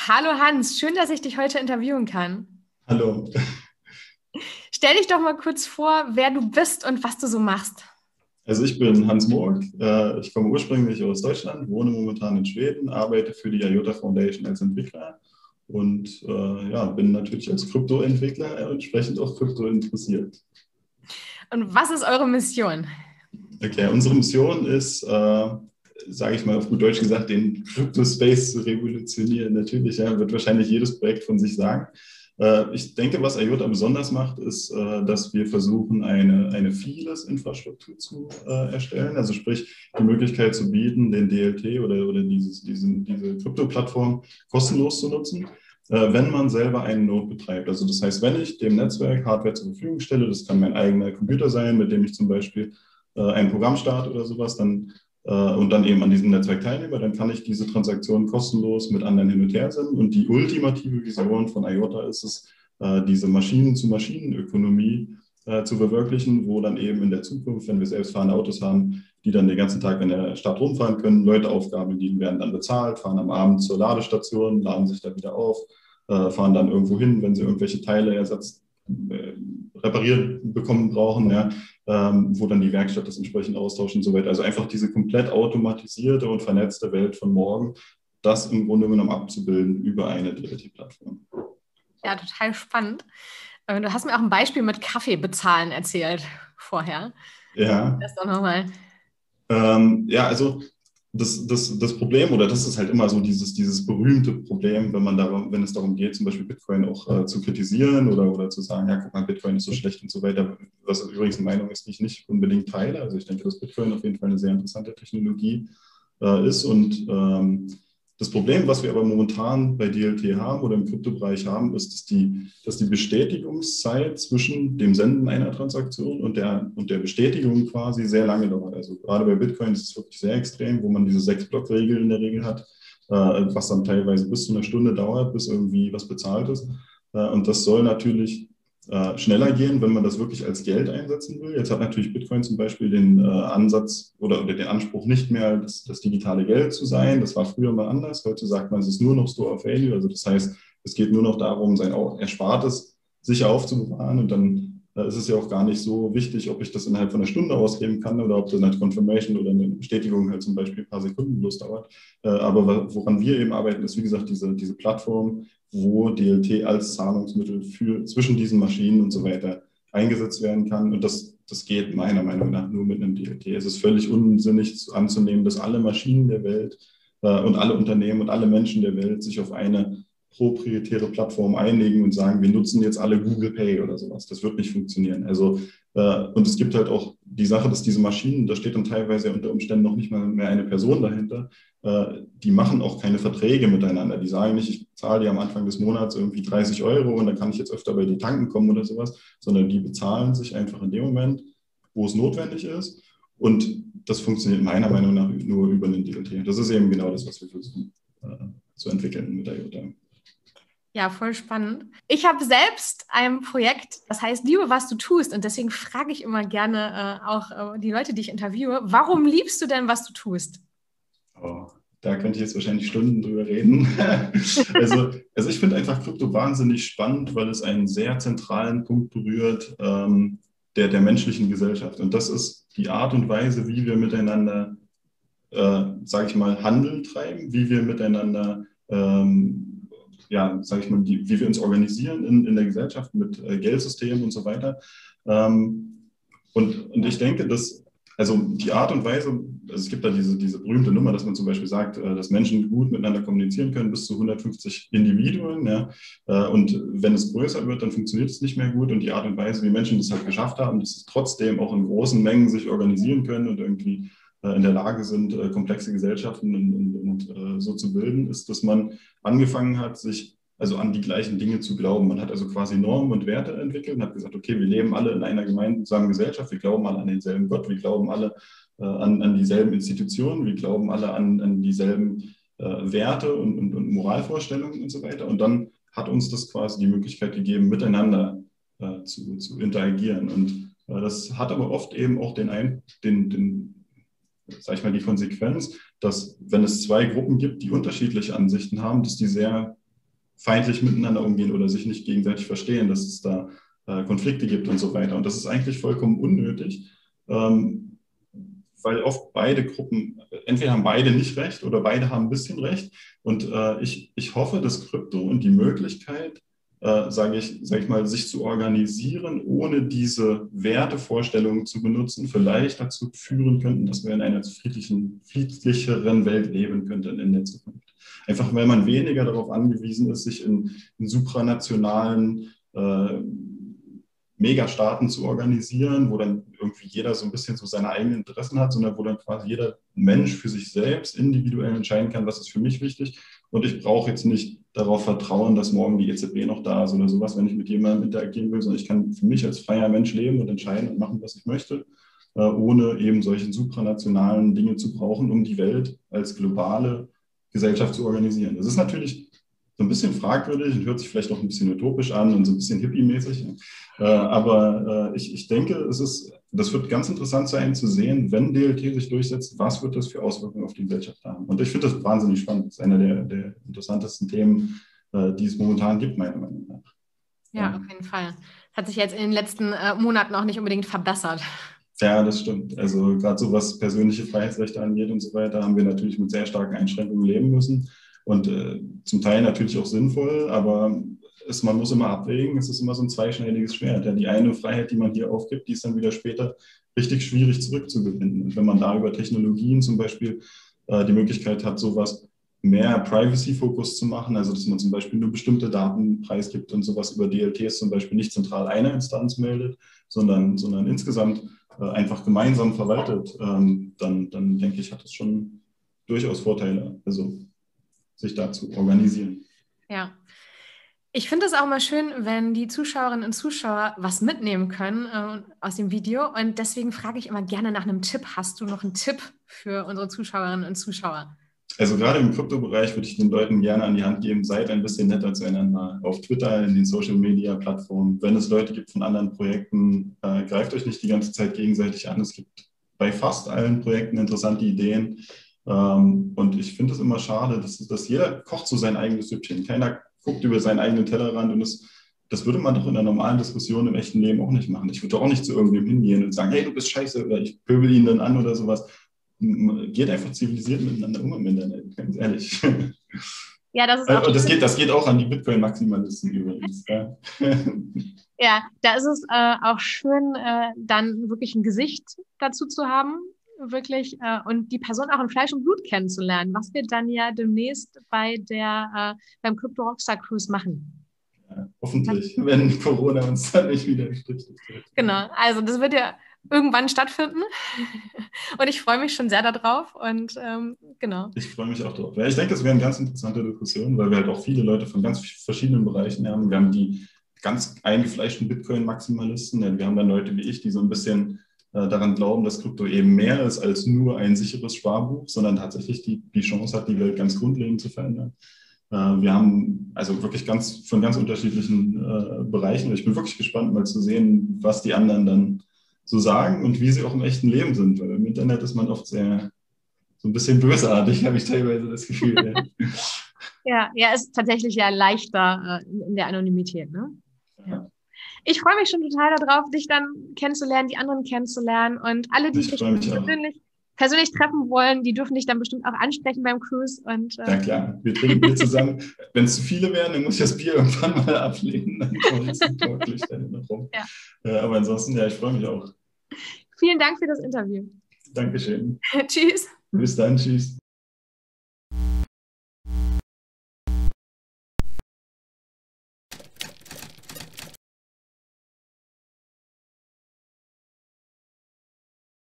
Hallo Hans, schön, dass ich dich heute interviewen kann. Hallo. Stell dich doch mal kurz vor, wer du bist und was du so machst. Also ich bin Hans Moog. Ich komme ursprünglich aus Deutschland, wohne momentan in Schweden, arbeite für die IOTA Foundation als Entwickler und ja, bin natürlich als Kryptoentwickler entsprechend auch Krypto interessiert. Und was ist eure Mission? Okay, unsere Mission ist, sage ich mal auf gut Deutsch gesagt, den Crypto-Space zu revolutionieren. Natürlich, ja, wird wahrscheinlich jedes Projekt von sich sagen. Ich denke, was IOTA besonders macht, ist, dass wir versuchen, eine Feeless-Infrastruktur zu erstellen. Also sprich, die Möglichkeit zu bieten, den DLT oder diese Krypto-Plattform kostenlos zu nutzen, wenn man selber einen Node betreibt. Also das heißt, wenn ich dem Netzwerk Hardware zur Verfügung stelle, das kann mein eigener Computer sein, mit dem ich zum Beispiel ein Programm starte oder sowas, dann und dann eben an diesem Netzwerk teilnehme, dann kann ich diese Transaktionen kostenlos mit anderen hin und her senden. Und die ultimative Vision von IOTA ist es, diese Maschinen-zu-Maschinen-Ökonomie zu verwirklichen, wo dann eben in der Zukunft, wenn wir selbstfahrende Autos haben, die dann den ganzen Tag in der Stadt rumfahren können, Leute Aufgaben erledigen, werden dann bezahlt, fahren am Abend zur Ladestation, laden sich da wieder auf, fahren dann irgendwo hin, wenn sie irgendwelche Teile repariert bekommen brauchen, ja, wo dann die Werkstatt das entsprechend austauscht und so weiter. Also einfach diese komplett automatisierte und vernetzte Welt von morgen, das im Grunde genommen abzubilden über eine DLT-Plattform. Ja, total spannend. Du hast mir auch ein Beispiel mit Kaffee bezahlen erzählt vorher. Ja, Das doch nochmal. ja, also das Problem, oder das ist halt immer so dieses berühmte Problem, wenn es darum geht, zum Beispiel Bitcoin auch zu kritisieren oder zu sagen, ja, guck mal, Bitcoin ist so schlecht und so weiter, was übrigens eine Meinung ist, die ich nicht unbedingt teile. Also ich denke, dass Bitcoin auf jeden Fall eine sehr interessante Technologie ist. Und das Problem, was wir aber momentan bei DLT haben oder im Kryptobereich haben, ist, dass die Bestätigungszeit zwischen dem Senden einer Transaktion und der Bestätigung quasi sehr lange dauert. Also gerade bei Bitcoin ist es wirklich sehr extrem, wo man diese 6-Block-Regel in der Regel hat, was dann teilweise bis zu einer Stunde dauert, bis irgendwie was bezahlt ist. Und das soll natürlich schneller gehen, wenn man das wirklich als Geld einsetzen will. Jetzt hat natürlich Bitcoin zum Beispiel den Ansatz oder den Anspruch, nicht mehr das digitale Geld zu sein. Das war früher mal anders. Heute sagt man, es ist nur noch Store of Value. Also das heißt, es geht nur noch darum, sein Erspartes sicher aufzubewahren. Und dann ist es ja auch gar nicht so wichtig, ob ich das innerhalb von einer Stunde ausgeben kann oder ob das eine Confirmation oder eine Bestätigung halt zum Beispiel ein paar Sekunden bloß dauert. Aber woran wir eben arbeiten, ist wie gesagt diese Plattform, wo DLT als Zahlungsmittel zwischen diesen Maschinen und so weiter eingesetzt werden kann. Und das geht meiner Meinung nach nur mit einem DLT. Es ist völlig unsinnig anzunehmen, dass alle Maschinen der Welt und alle Unternehmen und alle Menschen der Welt sich auf eine proprietäre Plattform einigen und sagen, wir nutzen jetzt alle Google Pay oder sowas. Das wird nicht funktionieren. Also, und es gibt halt auch die Sache, dass diese Maschinen, da steht dann teilweise unter Umständen noch nicht mal mehr eine Person dahinter, die machen auch keine Verträge miteinander. Die sagen nicht, ich zahle dir am Anfang des Monats irgendwie 30 € und dann kann ich jetzt öfter bei dir tanken kommen oder sowas, sondern die bezahlen sich einfach in dem Moment, wo es notwendig ist. Und das funktioniert meiner Meinung nach nur über einen DLT. Das ist eben genau das, was wir versuchen zu entwickeln mit IOTA. Ja, voll spannend. Ich habe selbst ein Projekt, das heißt Liebe, was du tust. Und deswegen frage ich immer gerne auch die Leute, die ich interviewe, warum liebst du denn, was du tust? Oh, da könnte ich jetzt wahrscheinlich Stunden drüber reden. Also ich finde einfach Krypto wahnsinnig spannend, weil es einen sehr zentralen Punkt berührt, der menschlichen Gesellschaft. Und das ist die Art und Weise, wie wir miteinander, sage ich mal, Handel treiben, wie wir miteinander, ja, sage ich mal, wie wir uns organisieren in der Gesellschaft mit Geldsystemen und so weiter. Und ich denke, dass also die Art und Weise, also es gibt da diese berühmte Nummer, dass man zum Beispiel sagt, dass Menschen gut miteinander kommunizieren können, bis zu 150 Individuen. Ja? Und wenn es größer wird, dann funktioniert es nicht mehr gut. Und die Art und Weise, wie Menschen das halt geschafft haben, dass sie trotzdem auch in großen Mengen sich organisieren können und irgendwie in der Lage sind, komplexe Gesellschaften und so zu bilden, ist, dass man angefangen hat, sich also an die gleichen Dinge zu glauben. Man hat also quasi Normen und Werte entwickelt und hat gesagt, okay, wir leben alle in einer gemeinsamen Gesellschaft, wir glauben alle an denselben Gott, wir glauben alle an dieselben Institutionen, wir glauben alle an dieselben Werte und Moralvorstellungen und so weiter. Und dann hat uns das quasi die Möglichkeit gegeben, miteinander zu interagieren. Und das hat aber oft eben auch sag ich mal, die Konsequenz, dass wenn es zwei Gruppen gibt, die unterschiedliche Ansichten haben, dass die sehr feindlich miteinander umgehen oder sich nicht gegenseitig verstehen, dass es da Konflikte gibt und so weiter. Und das ist eigentlich vollkommen unnötig, weil oft beide Gruppen, entweder haben beide nicht recht oder beide haben ein bisschen recht. Und ich hoffe, dass Krypto und die Möglichkeit, sage ich mal, sich zu organisieren, ohne diese Wertevorstellungen zu benutzen, vielleicht dazu führen könnten, dass wir in einer friedlicheren Welt leben könnten in der Zukunft. Einfach weil man weniger darauf angewiesen ist, sich in supranationalen Megastaaten zu organisieren, wo dann irgendwie jeder so ein bisschen so seine eigenen Interessen hat, sondern wo dann quasi jeder Mensch für sich selbst individuell entscheiden kann, was ist für mich wichtig. Und ich brauche jetzt nicht darauf vertrauen, dass morgen die EZB noch da ist oder sowas, wenn ich mit jemandem interagieren will, sondern ich kann für mich als freier Mensch leben und entscheiden und machen, was ich möchte, ohne eben solche supranationalen Dinge zu brauchen, um die Welt als globale Gesellschaft zu organisieren. Das ist natürlich so ein bisschen fragwürdig und hört sich vielleicht auch ein bisschen utopisch an und so ein bisschen hippie-mäßig. Aber ich denke, das wird ganz interessant sein zu sehen, wenn DLT sich durchsetzt, was wird das für Auswirkungen auf die Gesellschaft haben. Und ich finde das wahnsinnig spannend. Das ist einer der interessantesten Themen, die es momentan gibt, meiner Meinung nach. Ja, auf jeden Fall. Hat sich jetzt in den letzten Monaten auch nicht unbedingt verbessert. Ja, das stimmt. Also gerade so was persönliche Freiheitsrechte angeht und so weiter, haben wir natürlich mit sehr starken Einschränkungen leben müssen. Und zum Teil natürlich auch sinnvoll, aber man muss immer abwägen, es ist immer so ein zweischneidiges Schwert. Ja, die eine Freiheit, die man hier aufgibt, die ist dann wieder später richtig schwierig zurückzugewinnen. Und wenn man da über Technologien zum Beispiel die Möglichkeit hat, sowas mehr Privacy-Fokus zu machen, also dass man zum Beispiel nur bestimmte Daten preisgibt und sowas über DLTs zum Beispiel nicht zentral einer Instanz meldet, sondern insgesamt einfach gemeinsam verwaltet, dann denke ich, hat das schon durchaus Vorteile. Also sich da zu organisieren. Ja. Ich finde es auch mal schön, wenn die Zuschauerinnen und Zuschauer was mitnehmen können aus dem Video. Und deswegen frage ich immer gerne nach einem Tipp. Hast du noch einen Tipp für unsere Zuschauerinnen und Zuschauer? Also gerade im Kryptobereich würde ich den Leuten gerne an die Hand geben, seid ein bisschen netter zueinander. Auf Twitter, in den Social-Media-Plattformen. Wenn es Leute gibt von anderen Projekten, greift euch nicht die ganze Zeit gegenseitig an. Es gibt bei fast allen Projekten interessante Ideen. Und ich finde es immer schade, dass jeder kocht so sein eigenes Süppchen. Keiner guckt über seinen eigenen Tellerrand und das würde man doch in einer normalen Diskussion im echten Leben auch nicht machen. Ich würde auch nicht zu irgendwem hingehen und sagen, hey, du bist scheiße oder ich pöbel ihn dann an oder sowas. Geht einfach zivilisiert miteinander um im Internet, ganz ehrlich. Ja, das ist auch das geht auch an die Bitcoin-Maximalisten übrigens. Ja. Ja, da ist es auch schön, dann wirklich ein Gesicht dazu zu haben, wirklich, und die Person auch in Fleisch und Blut kennenzulernen, was wir dann ja demnächst beim Crypto Rockstar Cruise machen. Ja, hoffentlich, wenn Corona uns dann nicht wieder strikt. Genau, also das wird ja irgendwann stattfinden und ich freue mich schon sehr darauf und genau. Ich freue mich auch drauf. Ja, ich denke, das wäre eine ganz interessante Diskussion, weil wir halt auch viele Leute von ganz verschiedenen Bereichen haben. Wir haben die ganz eingefleischten Bitcoin-Maximalisten, ja, wir haben dann Leute wie ich, die so ein bisschen daran glauben, dass Krypto eben mehr ist als nur ein sicheres Sparbuch, sondern tatsächlich die Chance hat, die Welt ganz grundlegend zu verändern. Wir haben also wirklich von ganz unterschiedlichen Bereichen. Ich bin wirklich gespannt, mal zu sehen, was die anderen dann so sagen und wie sie auch im echten Leben sind. Weil im Internet ist man oft so ein bisschen bösartig, habe ich teilweise das Gefühl. Ja, ist tatsächlich ja leichter in der Anonymität, ne? Ja. Ich freue mich schon total darauf, dich dann kennenzulernen, die anderen kennenzulernen und alle, die dich persönlich treffen wollen, die dürfen dich dann bestimmt auch ansprechen beim Cruise. Und, ja klar, wir trinken Bier zusammen. Wenn es zu viele wären, dann muss ich das Bier irgendwann mal ablehnen. Dann komme ich wirklich noch rum. Ja. Aber ansonsten, ja, ich freue mich auch. Vielen Dank für das Interview. Dankeschön. Tschüss. Bis dann, tschüss.